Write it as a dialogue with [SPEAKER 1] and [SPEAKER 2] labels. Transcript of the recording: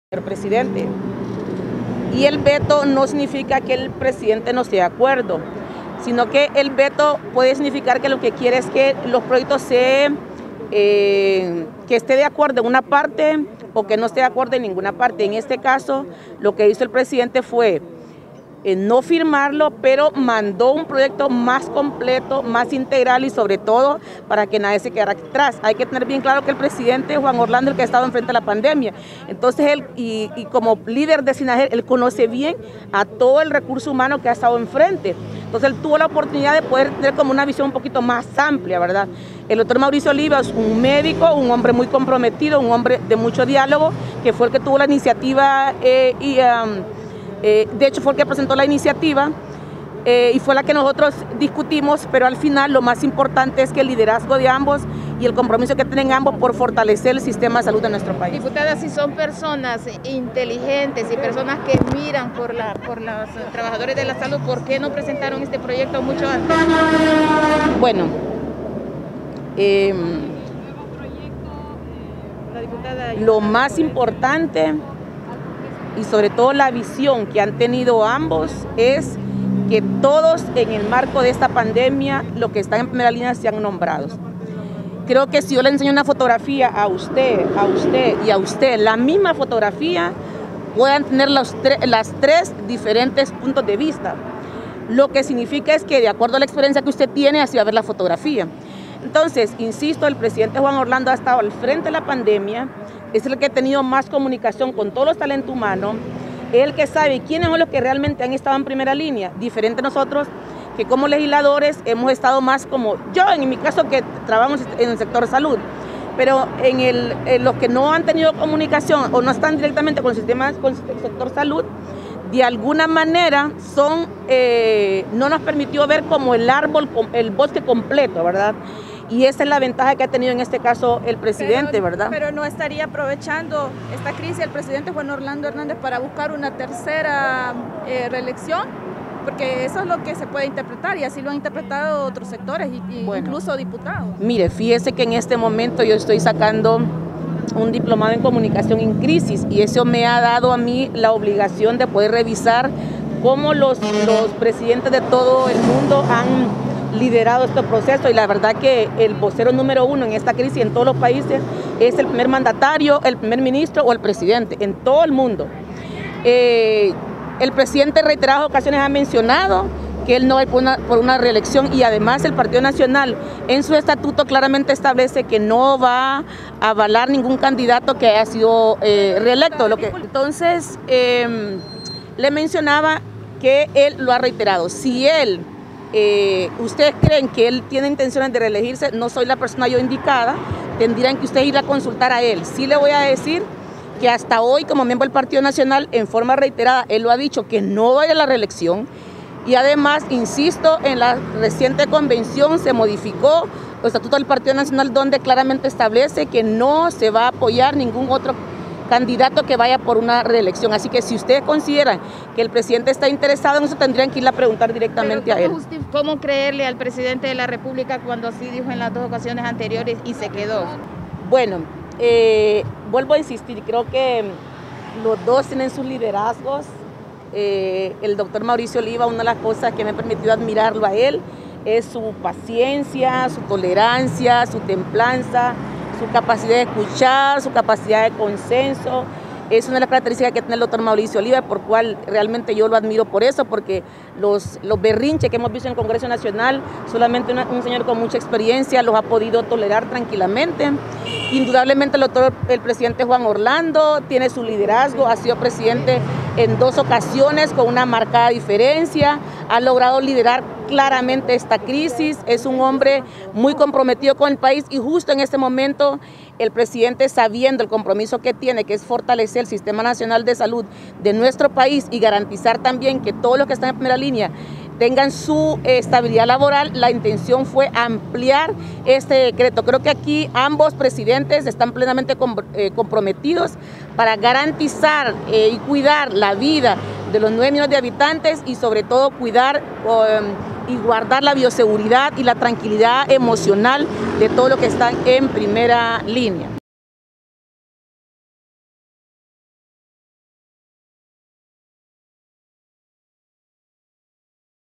[SPEAKER 1] el presidente. Y el veto no significa que el presidente no esté de acuerdo, sino que el veto puede significar que lo que quiere es que los proyectos que esté de acuerdo en una parte o que no esté de acuerdo en ninguna parte. En este caso, lo que hizo el presidente fue no firmarlo, pero mandó un proyecto más completo, más integral y sobre todo para que nadie se quedara atrás. Hay que tener bien claro que el presidente Juan Orlando, el que ha estado enfrente de la pandemia, entonces él, y como líder de SINAJER, él conoce bien a todo el recurso humano que ha estado enfrente. Entonces él tuvo la oportunidad de poder tener como una visión un poquito más amplia, ¿verdad? El doctor Mauricio Oliva es un médico, un hombre muy comprometido, un hombre de mucho diálogo, que fue el que tuvo la iniciativa de hecho fue el que presentó la iniciativa y fue la que nosotros discutimos, pero al final lo más importante es que el liderazgo de ambos y el compromiso que tienen ambos por fortalecer el sistema de salud de nuestro país.
[SPEAKER 2] Diputada, si son personas inteligentes y personas que miran por los trabajadores de la salud, ¿por qué no presentaron este proyecto mucho antes?
[SPEAKER 1] Bueno, lo más importante y sobre todo la visión que han tenido ambos es que todos en el marco de esta pandemia, los que están en primera línea, sean nombrados. Creo que si yo le enseño una fotografía a usted y a usted, la misma fotografía, puedan tener las tres diferentes puntos de vista. Lo que significa es que de acuerdo a la experiencia que usted tiene, así va a ver la fotografía. Entonces, insisto, el presidente Juan Orlando ha estado al frente de la pandemia, es el que ha tenido más comunicación con todos los talentos humanos, es el que sabe quiénes son los que realmente han estado en primera línea, diferente a nosotros que como legisladores hemos estado más como yo, en mi caso que trabajo en el sector salud, pero en los que no han tenido comunicación o no están directamente con el sector salud, de alguna manera no nos permitió ver como el bosque completo, ¿verdad? Y esa es la ventaja que ha tenido en este caso el presidente, ¿verdad?
[SPEAKER 3] Pero no estaría aprovechando esta crisis el presidente Juan Orlando Hernández para buscar una tercera reelección, porque eso es lo que se puede interpretar y así lo han interpretado otros sectores, bueno, incluso diputados.
[SPEAKER 1] Mire, fíjese que en este momento yo estoy sacando un diplomado en comunicación en crisis y eso me ha dado a mí la obligación de poder revisar cómo los presidentes de todo el mundo han liderado este proceso y la verdad que el vocero número uno en esta crisis en todos los países es el primer mandatario, el primer ministro o el presidente, en todo el mundo. El presidente en reiteradas ocasiones ha mencionado que él no va por una reelección y además el Partido Nacional en su estatuto claramente establece que no va a avalar ningún candidato que haya sido reelecto. Entonces, le mencionaba que él lo ha reiterado. Si ustedes creen que él tiene intenciones de reelegirse, no soy la persona yo indicada, tendrían que ustedes ir a consultar a él. Sí le voy a decir que hasta hoy, como miembro del Partido Nacional, en forma reiterada, él lo ha dicho que no va a ir a la reelección y además, insisto, en la reciente convención se modificó el estatuto del Partido Nacional donde claramente establece que no se va a apoyar ningún otro candidato que vaya por una reelección. Así que si ustedes consideran que el presidente está interesado en eso, tendrían que ir a preguntar directamente a él.
[SPEAKER 2] ¿Cómo creerle al presidente de la República cuando así dijo en las dos ocasiones anteriores y se quedó?
[SPEAKER 1] Bueno, vuelvo a insistir, creo que los dos tienen sus liderazgos. El doctor Mauricio Oliva, una de las cosas que me ha permitido admirarlo a él es su paciencia, su tolerancia, su templanza, su capacidad de escuchar, su capacidad de consenso. Es una de las características que tiene el doctor Mauricio Oliva, por cual realmente yo lo admiro por eso, porque los berrinches que hemos visto en el Congreso Nacional, solamente un señor con mucha experiencia los ha podido tolerar tranquilamente. Indudablemente el presidente Juan Orlando tiene su liderazgo, ha sido presidente en 2 ocasiones con una marcada diferencia, ha logrado liderar claramente esta crisis, es un hombre muy comprometido con el país y justo en este momento el presidente, sabiendo el compromiso que tiene, que es fortalecer el Sistema Nacional de Salud de nuestro país y garantizar también que todos los que están en primera línea tengan su estabilidad laboral, la intención fue ampliar este decreto. Creo que aquí ambos presidentes están plenamente comprometidos para garantizar y cuidar la vida de los 9 millones de habitantes y sobre todo cuidar y guardar la bioseguridad y la tranquilidad emocional de todos los que están en primera línea.